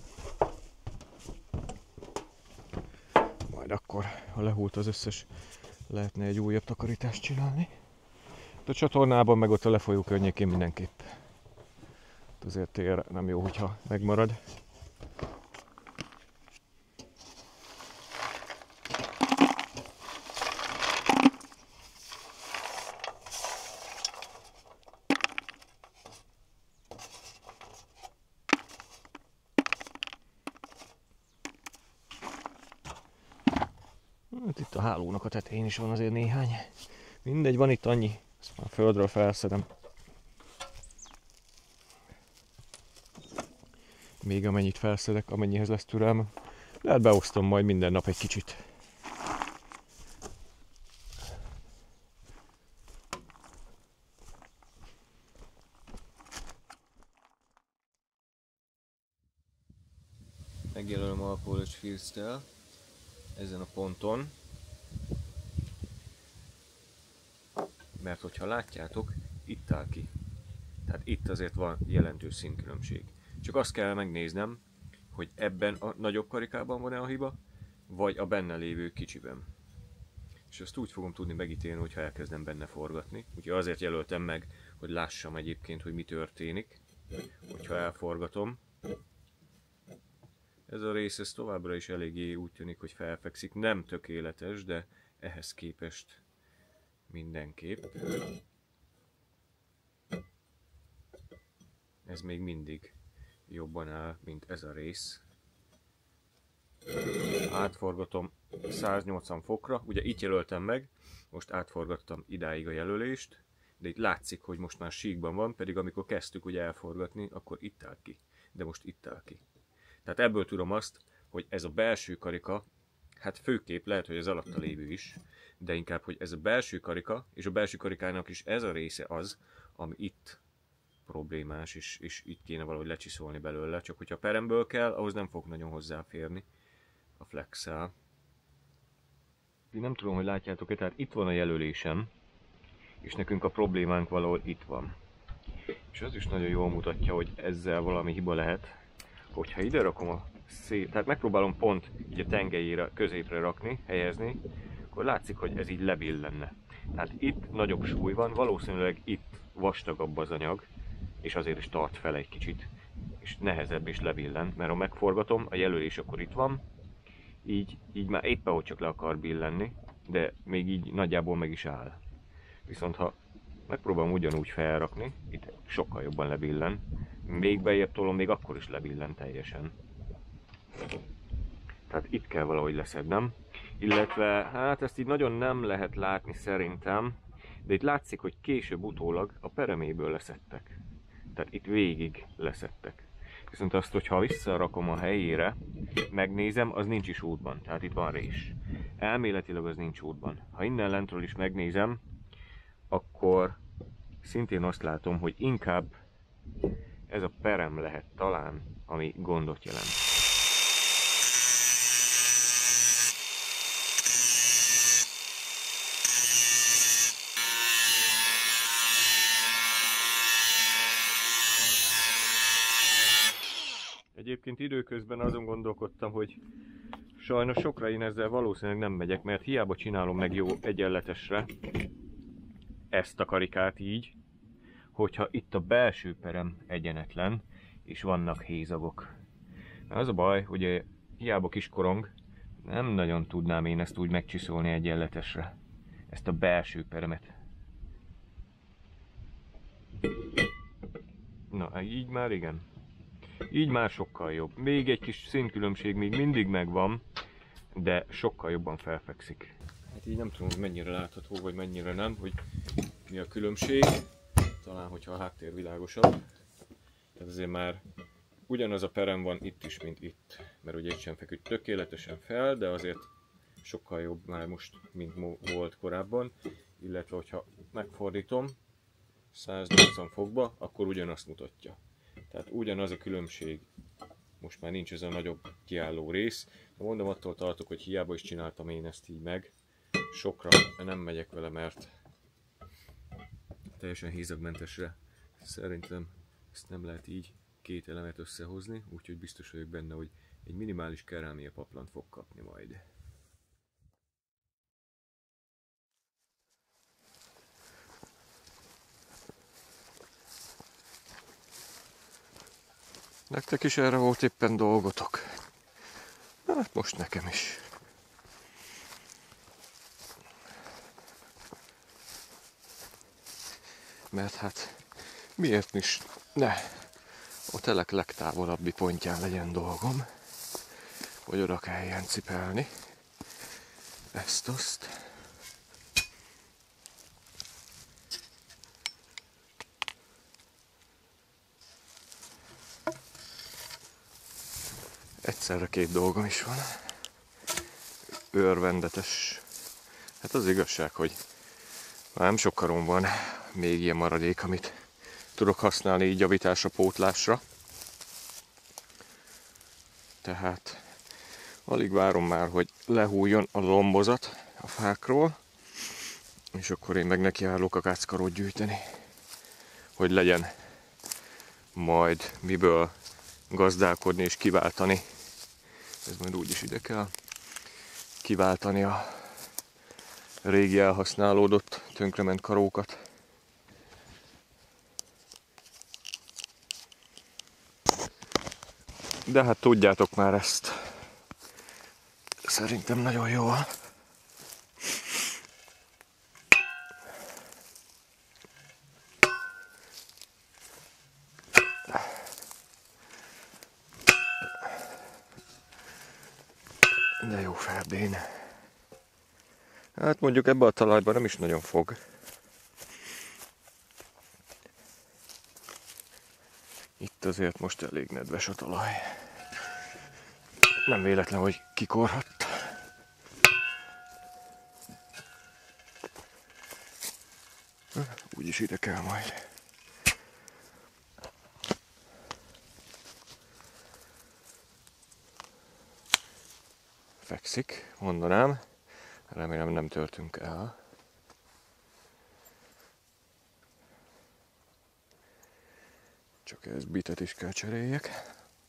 Majd akkor, ha lehult az összes, lehetne egy újabb takarítást csinálni. A csatornában meg ott a lefolyó környékén mindenképp. Azért tér nem jó, hogyha megmarad. Hát itt a hálónak a tetején is van azért néhány. Mindegy, van itt annyi. Ezt már földről felszedem. Még amennyit felszedek, amennyihez lesz türelmem. Lehet beosztom majd minden nap egy kicsit. Megjelölöm alkoholos filztel ezen a ponton, mert hogyha látjátok, itt áll ki. Tehát itt azért van jelentős színkülönbség. Csak azt kell megnéznem, hogy ebben a nagyobb karikában van-e a hiba, vagy a benne lévő kicsiben. És azt úgy fogom tudni megítélni, hogyha elkezdem benne forgatni. Úgyhogy azért jelöltem meg, hogy lássam egyébként, hogy mi történik, hogyha elforgatom. Ez a rész ez továbbra is eléggé úgy tűnik, hogy felfekszik. Nem tökéletes, de ehhez képest mindenképp. Ez még mindig jobban áll, mint ez a rész. Átforgatom száznyolcvan fokra, ugye itt jelöltem meg, most átforgattam idáig a jelölést, de itt látszik, hogy most már síkban van, pedig amikor kezdtük ugye elforgatni, akkor itt áll ki, de most itt áll ki. Tehát ebből tudom azt, hogy ez a belső karika, hát főképp lehet, hogy az alatta lévő is, de inkább, hogy ez a belső karika, és a belső karikának is ez a része az, ami itt problémás, és, és itt kéne valahogy lecsiszolni belőle, csak hogyha peremből kell, ahhoz nem fog nagyon hozzáférni a flexel. Nem tudom, hogy látjátok-e, tehát itt van a jelölésem, és nekünk a problémánk valahol itt van. És az is nagyon jól mutatja, hogy ezzel valami hiba lehet, hogyha ide rakom a szél, tehát megpróbálom pont így a tengelyére, középre rakni, helyezni, akkor látszik, hogy ez így lebillenne. Tehát itt nagyobb súly van, valószínűleg itt vastagabb az anyag, és azért is tart fel egy kicsit, és nehezebb is lebillen, mert ha megforgatom, a jelölés akkor itt van, így, így már éppen hogy csak le akar billenni, de még így nagyjából meg is áll. Viszont ha megpróbálom ugyanúgy felrakni, itt sokkal jobban lebillen, még bejebb tolom, még akkor is lebillen teljesen. Tehát itt kell valahogy leszednem, illetve hát ezt így nagyon nem lehet látni szerintem, de itt látszik, hogy később utólag a pereméből leszedtek. Tehát itt végig leszedtek. Viszont azt, hogyha visszarakom a helyére, megnézem, az nincs is útban. Tehát itt van rés. Elméletileg az nincs útban. Ha innen lentről is megnézem, akkor szintén azt látom, hogy inkább ez a perem lehet talán, ami gondot jelent. Egyébként időközben azon gondolkodtam, hogy Sajnos sokra én ezzel valószínűleg nem megyek, mert hiába csinálom meg jó egyenletesre ezt a karikát így, hogyha itt a belső perem egyenetlen, és vannak hézagok. Az a baj, hogy hiába kiskorong, nem nagyon tudnám én ezt úgy megcsiszolni egyenletesre. Ezt a belső peremet. Na, így már igen. Így már sokkal jobb. Még egy kis színkülönbség még mindig megvan, de sokkal jobban felfekszik. Hát így nem tudom, hogy mennyire látható, vagy mennyire nem, hogy mi a különbség. Talán, hogyha a háttér világosabb. Tehát azért már ugyanaz a perem van itt is, mint itt. Mert ugye itt sem feküdt tökéletesen fel, de azért sokkal jobb már most, mint volt korábban. Illetve, hogyha megfordítom száznyolcvan fokba, akkor ugyanazt mutatja. Tehát ugyanaz a különbség. Most már nincs ez a nagyobb kiálló rész. De mondom, attól tartok, hogy hiába is csináltam én ezt így meg. Sokra nem megyek vele, mert teljesen hézagmentesre szerintem ezt nem lehet így két elemet összehozni, úgyhogy biztos vagyok benne, hogy egy minimális kerámia paplant fog kapni majd. Nektek is erre volt éppen dolgotok. Hát most nekem is. Mert hát miért is ne a telek legtávolabbi pontján legyen dolgom, hogy oda kelljen cipelni ezt-azt. Egyszerre két dolgom is van. Örvendetes. Hát az igazság, hogy már nem sok karom van még ilyen maradék, amit tudok használni így javításra, pótlásra. Tehát alig várom már, hogy lehújjon a lombozat a fákról, és akkor én meg nekiállok a káckarót gyűjteni, hogy legyen majd miből gazdálkodni és kiváltani. Ez majd úgyis ide kell kiváltani a régi elhasználódott, tönkrement karókat. De hát tudjátok már ezt. Szerintem nagyon jól. De jó ferdén. Hát mondjuk ebbe a talajban nem is nagyon fog. Itt azért most elég nedves a talaj. Nem véletlen, hogy kikorhadt. Úgyis ide kell majd. Fekszik, mondanám. Remélem nem törtünk el. Csak ez bitet is kell cseréljek.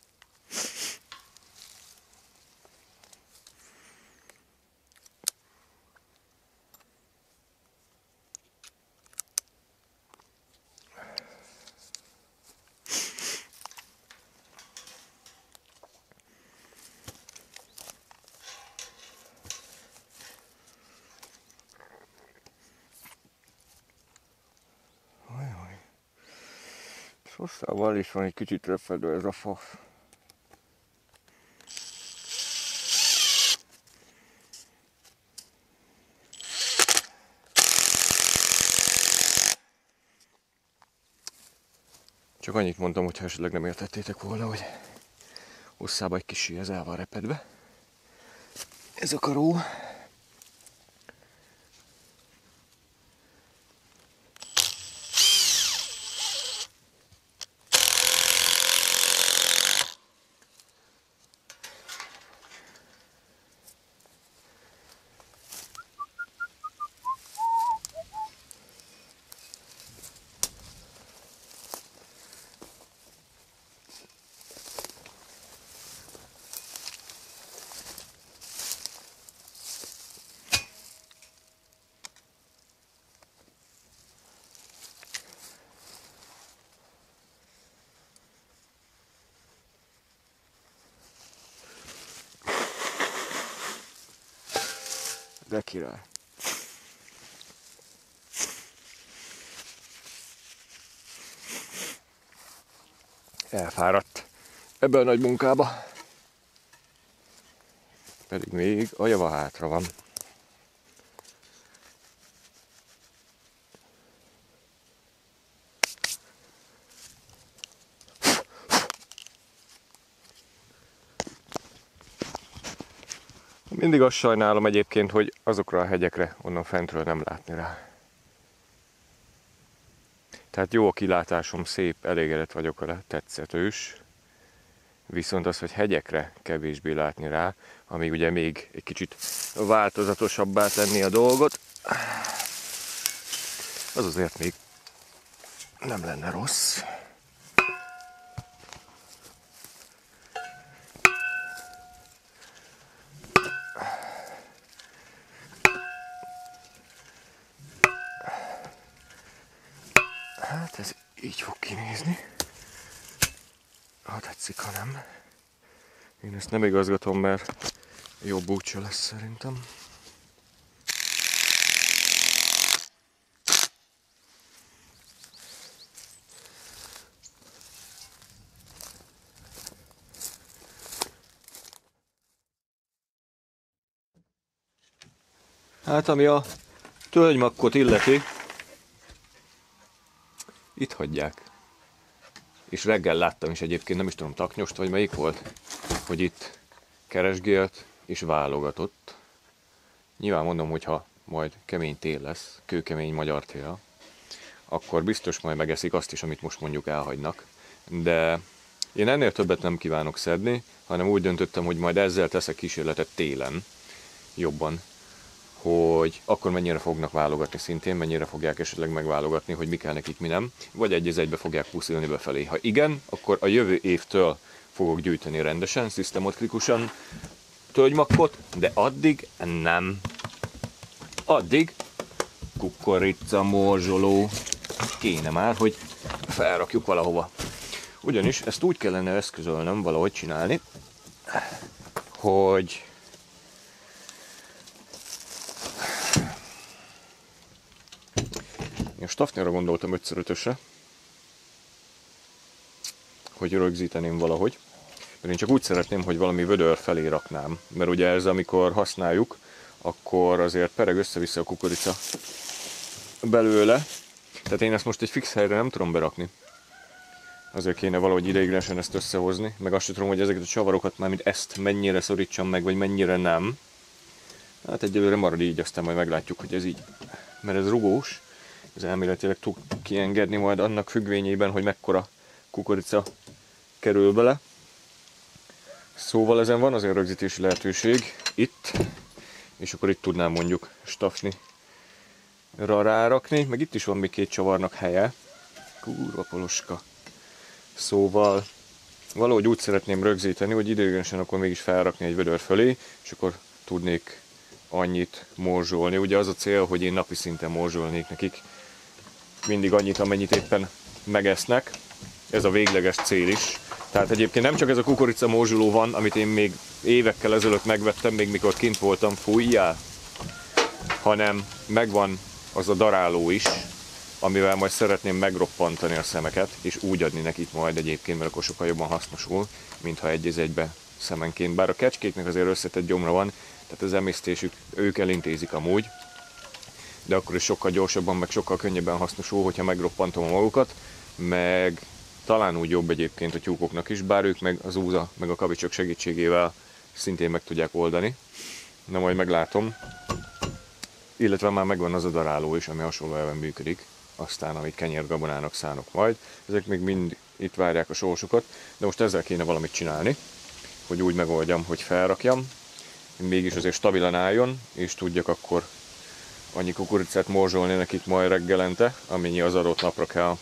Hosszával is van egy kicsit röfedő ez a fa. Csak annyit mondtam, hogy ha esetleg nem értettétek volna, hogy hosszába egy kicsi ez el van repedve. Ez a karó. De király. Elfáradt ebbe a nagy munkába. Pedig még a java hátra van. Mindig azt sajnálom egyébként, hogy azokra a hegyekre onnan fentről nem látni rá. Tehát jó a kilátásom, szép, elégedett vagyok vele, tetszetős. Viszont az, hogy hegyekre kevésbé látni rá, ami ugye még egy kicsit változatosabbá tenni a dolgot, az azért még nem lenne rossz. Hát ez így fog kinézni. Ha tetszik, ha nem. Én ezt nem igazgatom, mert jobb úgyse lesz szerintem. Hát ami a tölgymakkot illeti, itt hagyják. És reggel láttam is egyébként, nem is tudom, taknyost vagy melyik volt, hogy itt keresgélt és válogatott. Nyilván mondom, hogy ha majd kemény tél lesz, kőkemény magyar tél, akkor biztos majd megeszik azt is, amit most mondjuk elhagynak. De én ennél többet nem kívánok szedni, hanem úgy döntöttem, hogy majd ezzel teszek kísérletet télen jobban, hogy akkor mennyire fognak válogatni szintén, mennyire fogják esetleg megválogatni, hogy mi kell nekik, mi nem, vagy egy az egybe fogják puszilni befelé. Ha igen, akkor a jövő évtől fogok gyűjteni rendesen, szisztematikusan tölgymakkot, de addig nem. Addig kukorica morzsoló kéne már, hogy felrakjuk valahova. Ugyanis ezt úgy kellene eszközölnöm, valahogy csinálni, hogy a Staffnerra gondoltam ötször ötösre, hogy rögzíteném valahogy. Mert én csak úgy szeretném, hogy valami vödör felé raknám. Mert ugye ez, amikor használjuk, akkor azért pereg össze-vissza a kukorica belőle. Tehát én ezt most egy fix helyre nem tudom berakni. Azért kéne valahogy ideiglenesen ezt összehozni. Meg azt sem tudom, hogy ezeket a csavarokat már, mint ezt mennyire szorítsam meg, vagy mennyire nem. Hát egyelőre marad így, aztán majd meglátjuk, hogy ez így. Mert ez rugós. Ez elméletileg tud kiengedni majd annak függvényében, hogy mekkora kukorica kerül bele. Szóval ezen van azért rögzítési lehetőség itt, és akkor itt tudnám mondjuk Staffni rárakni, meg itt is van még két csavarnak helye. Kurva poloska. Szóval valahogy úgy szeretném rögzíteni, hogy ideiglenesen akkor mégis felrakni egy vödör fölé, és akkor tudnék annyit morzsolni. Ugye az a cél, hogy én napi szinten morzsolnék nekik mindig annyit, amennyit éppen megesznek. Ez a végleges cél is. Tehát egyébként nem csak ez a kukorica morzsoló van, amit én még évekkel ezelőtt megvettem, még mikor kint voltam, fújjál, hanem megvan az a daráló is, amivel majd szeretném megroppantani a szemeket, és úgy adni nekik majd egyébként, mert akkor sokkal jobban hasznosul, mintha egy az egybe szemenként. Bár a kecskéknek azért összetett gyomra van, tehát az emésztésük ők elintézik amúgy, de akkor is sokkal gyorsabban, meg sokkal könnyebben hasznosul, hogyha megroppantom a magukat, meg talán úgy jobb egyébként a tyúkoknak is, bár ők meg az úza, meg a kavicsok segítségével szintén meg tudják oldani. Na majd meglátom. Illetve már megvan az a daráló is, ami hasonló elven működik. Aztán, amit kenyérgabonának szánok majd. Ezek még mind itt várják a sorsukat, de most ezzel kéne valamit csinálni, hogy úgy megoldjam, hogy felrakjam, mégis azért stabilan álljon, és tudjak akkor annyi kukoricát morzsolni nekik majd reggelente, amennyi az adott napra kell.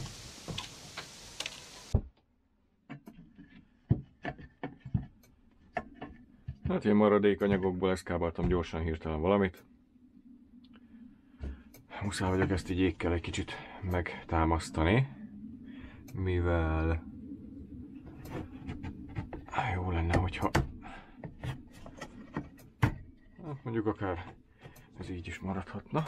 Hát én maradék anyagokból eszkábaltam gyorsan hirtelen valamit. Muszáj vagyok ezt így jégkel egy kicsit megtámasztani, mivel jó lenne, hogyha hát mondjuk akár Ez így is maradhatna.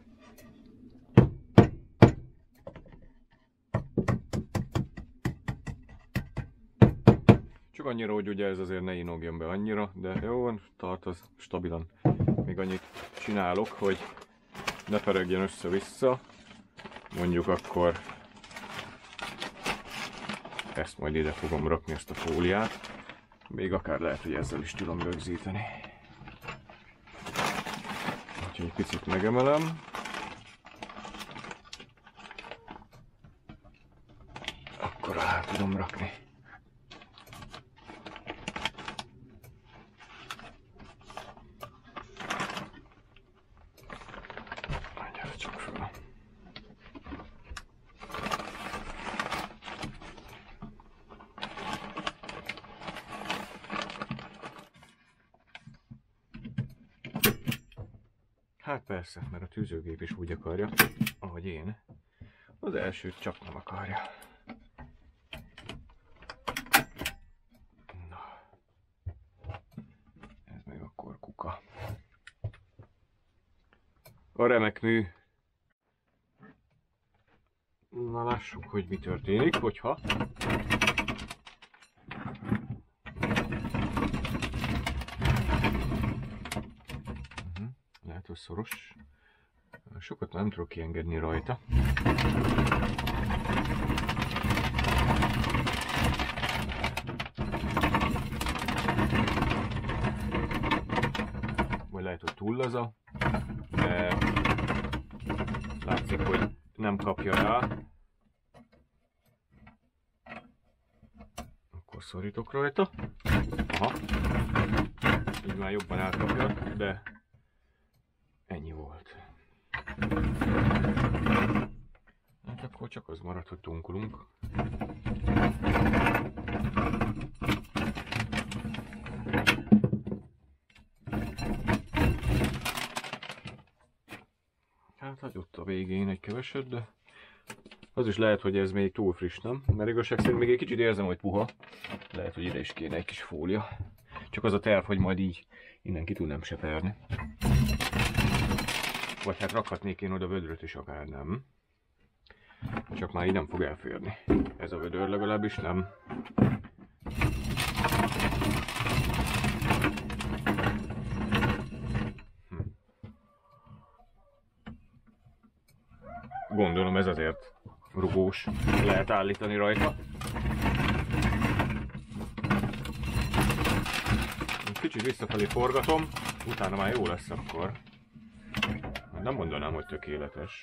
Csak annyira, hogy ugye ez azért ne inogjon be annyira, de jó van, tart az stabilan. Még annyit csinálok, hogy ne peregjen össze-vissza. Mondjuk akkor ezt majd ide fogom rakni, ezt a fóliát. Még akár lehet, hogy ezzel is tudom rögzíteni. Úgyhogy egy picit megemelem. Akkor rá tudom rakni. Gyere csak fel. Hát persze, mert a tűzőgép is úgy akarja, ahogy én. Az elsőt csak nem akarja. Na. Ez meg akkor kuka. A remek mű. Na lássuk, hogy mi történik, hogyha lehet, hogy szoros. Sokat nem tudok kiengedni rajta. Vagy lehet, hogy túl laza, de látszik, hogy nem kapja rá. Akkor szorítok rajta. Aha. Így már jobban elkapja, de ennyi volt. Hát akkor csak az maradt, hogy tunkolunk. Hát hagyott a végén egy keveset, de az is lehet, hogy ez még túl friss, nem? Mert igazság szerint még egy kicsit érzem, hogy puha. Lehet, hogy ide is kéne egy kis fólia. Csak az a terv, hogy majd így innen ki tudnám seperni. Vagy hát rakhatnék én oda vödröt is, akár nem. Csak már így nem fog elférni. Ez a vödör legalábbis nem. Hm. Gondolom ez azért rugós. Lehet állítani rajta. Kicsit visszafelé forgatom, utána már jó lesz akkor. Nem mondanám, hogy tökéletes.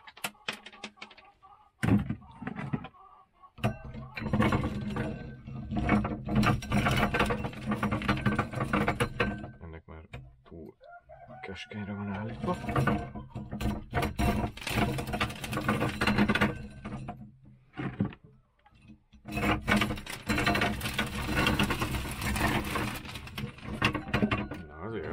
Ennek már túl keskenyre van állítva. Na azért.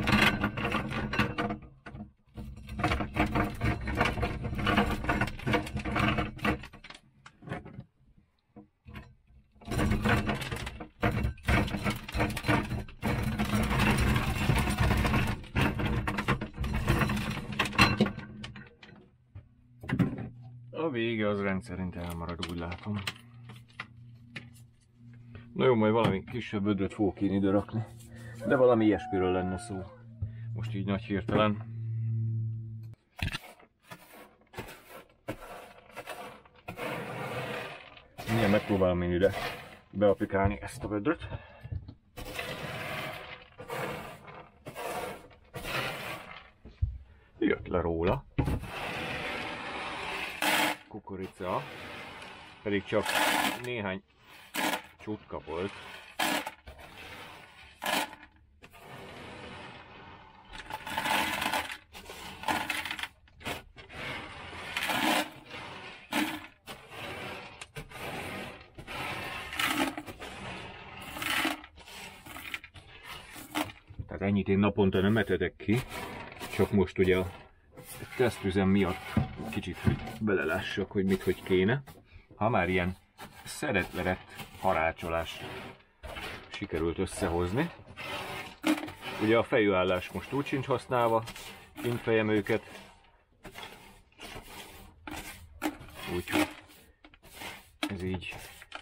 A vége az rendszerint elmarad, úgy látom. Na jó, majd valami kisebb vödröt fogok én ide rakni. De valami ilyesmiről lenne szó. Most így nagy hirtelen. Milyen megpróbálom én ide beaplikálni ezt a vödröt. Jött le róla. Kukorica. Pedig csak néhány csutka volt. Tehát ennyit én naponta nem etetek ki, csak most ugye a tesztüzem miatt kicsit belelássak, hogy mit hogy kéne. Ha már ilyen szeretlerett harácsolás sikerült összehozni. Ugye a fejüállás most úgy sincs használva, kint fejem őket. Úgyhogy ez így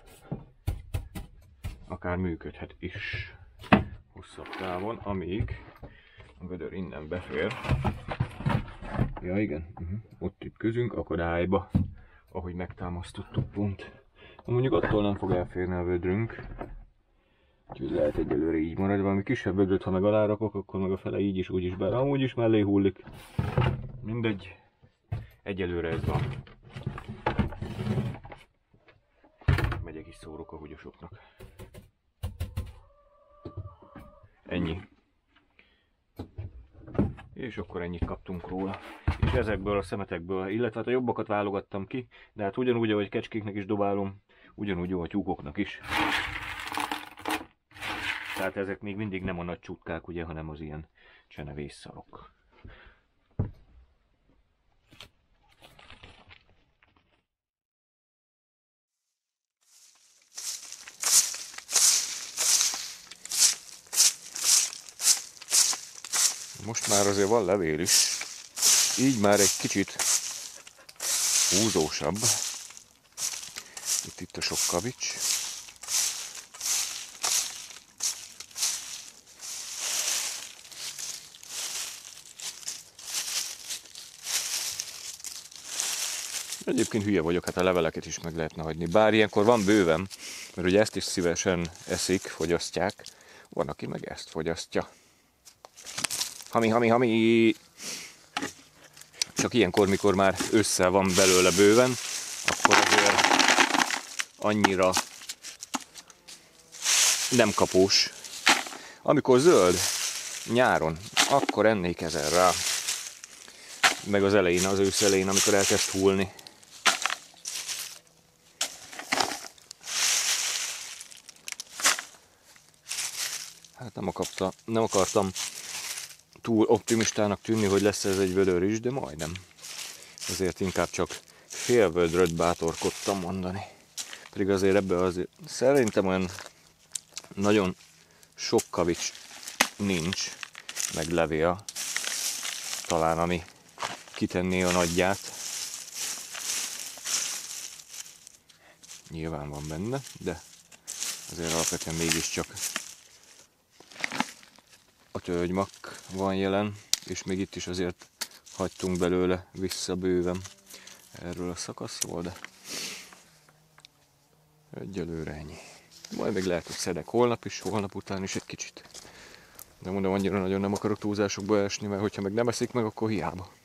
akár működhet is hosszabb távon, amíg a gödör innen befér. Ja igen, uh-huh. Ott ütközünk akadályba, ahogy megtámasztottuk pont. Mondjuk attól nem fog elférni a vödrünk. Úgyhogy lehet egyelőre így marad. Valami kisebb vödröt, ha meg alárakok, akkor meg a fele így is, úgy is, bár amúgy is mellé hullik. Mindegy. Egyelőre ez van. Megyek is szórok a húgyosoknak. Ennyi. És akkor ennyit kaptunk róla. És ezekből a szemetekből, illetve hát a jobbakat válogattam ki, de hát ugyanúgy, ahogy kecskéknek is dobálom, ugyanúgy jó a tyúkoknak is. Tehát ezek még mindig nem a nagy csutkák, ugye, hanem az ilyen csenevészszarok. Most már azért van levél is, így már egy kicsit húzósabb. Itt, itt a sok kavics. Egyébként hülye vagyok, hát a leveleket is meg lehetne hagyni. Bár ilyenkor van bőven, mert ugye ezt is szívesen eszik, fogyasztják. Van, aki meg ezt fogyasztja. Hami, hami, hami! Csak ilyenkor, mikor már ősszel van belőle bőven, akkor azért annyira nem kapós. Amikor zöld, nyáron, akkor ennék ezen rá. Meg az elején, az ősz elején, amikor elkezd hullni. Hát nem, akarta, nem akartam túl optimistának tűnni, hogy lesz ez egy vödör is, de majdnem. Ezért inkább csak fél vödröt bátorkodtam mondani. Pedig azért ebbe azért szerintem olyan nagyon sok kavics nincs, meg levél, talán ami kitenné a nagyját. Nyilván van benne, de azért alapvetően mégiscsak a tölgymak van jelen, és még itt is azért hagytunk belőle vissza bőven erről a szakaszról, de egyelőre ennyi. Majd még lehet, hogy szedek holnap is, holnap után is egy kicsit. De mondom, annyira nagyon nem akarok túlzásokba esni, mert hogyha meg nem eszik meg, akkor hiába.